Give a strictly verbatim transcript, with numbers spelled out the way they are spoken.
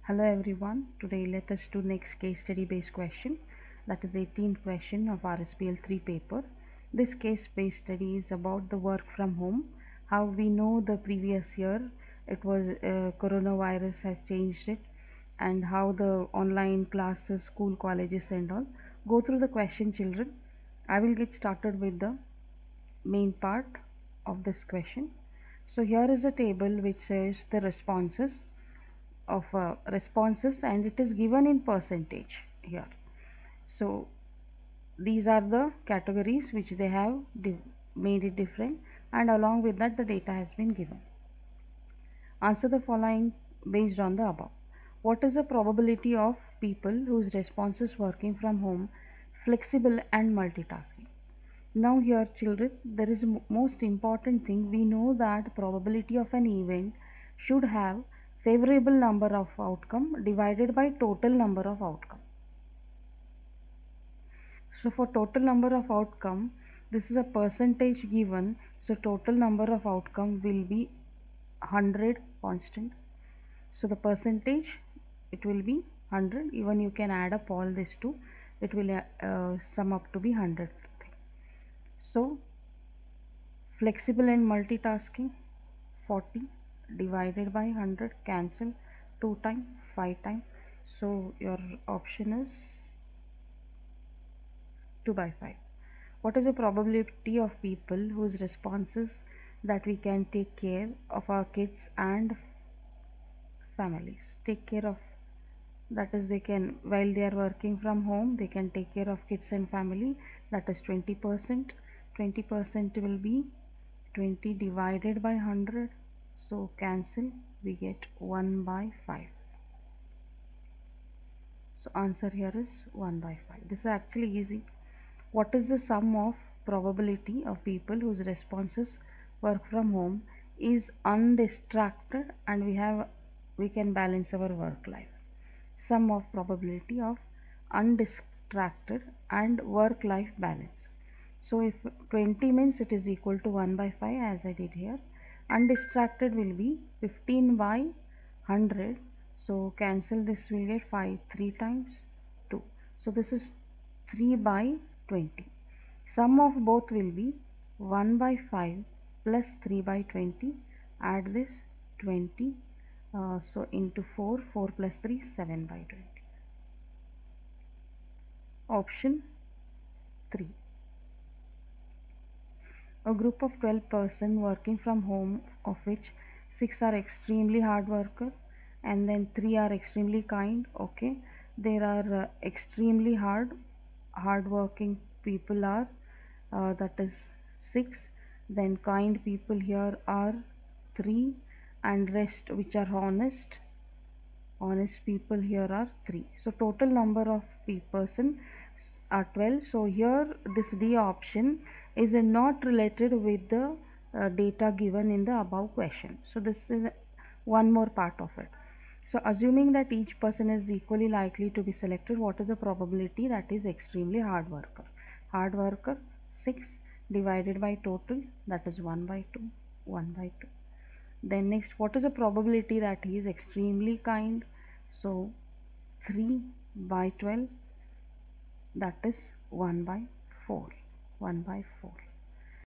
Hello everyone. Today let us do next case study based question, that is eighteenth question of R S P L three paper. This case based study is about the work from home. How we know the previous year it was uh, coronavirus has changed it, and how the online classes, school, colleges and all. Go through the question, children. I will get started with the main part of this question. So here is a table which says the responses of uh, responses, and it is given in percentage here. So these are the categories which they have made it different, and along with that the data has been given. Answer the following based on the above. What is the probability of people whose responses working from home, flexible and multitasking? Now here children, there is a most important thing. We know that probability of an event should have favorable number of outcome divided by total number of outcome. So for total number of outcome, this is a percentage given, so total number of outcome will be one hundred constant. So the percentage, it will be one hundred. Even you can add up all these two, it will uh, sum up to be one hundred. So flexible and multitasking, forty divided by one hundred, cancel two times, five times. So your option is two by five. What is the probability of people whose responses that we can take care of our kids and families? Take care of, that is they can, while they are working from home, they can take care of kids and family, that is twenty percent. twenty percent will be twenty divided by one hundred, so cancel, we get one by five. So answer here is one by five. This is actually easy. What is the sum of probability of people whose responses work from home is undistracted, and we have we can balance our work life? Sum of probability of undistracted and work life balance. So if twenty means it is equal to one by five, as I did here. Undistracted will be fifteen by one hundred, so cancel, this will get five, three times two, so this is three by twenty. Sum of both will be one by five plus three by twenty. Add this twenty, uh, so into four, four plus three, seven by twenty. Option three. A group of twelve person working from home, of which six are extremely hard worker and then three are extremely kind. Okay, there are uh, extremely hard hard working people are uh, that is six, then kind people here are three, and rest which are honest honest people here are three. So total number of person are twelve. So here this D option is not related with the uh, data given in the above question. So this is one more part of it. So assuming that each person is equally likely to be selected, what is the probability? That is extremely hard worker. Hard worker six divided by total, that is one by two, one by two. Then next, what is the probability that he is extremely kind? So three by twelve, that is one by four, one by four.